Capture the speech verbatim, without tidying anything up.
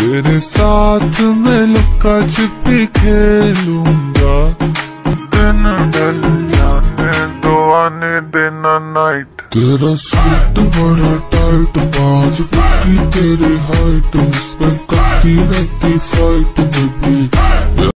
तेरे साथ मैं लुका छिपी खेलूंगा, दिन ढल जाने दो आने देना नाइट। तेरा सूट बड़ा टाइट, पाँच फुट की तेरी हाइट, उस पे करती रहती फाइट बेबी।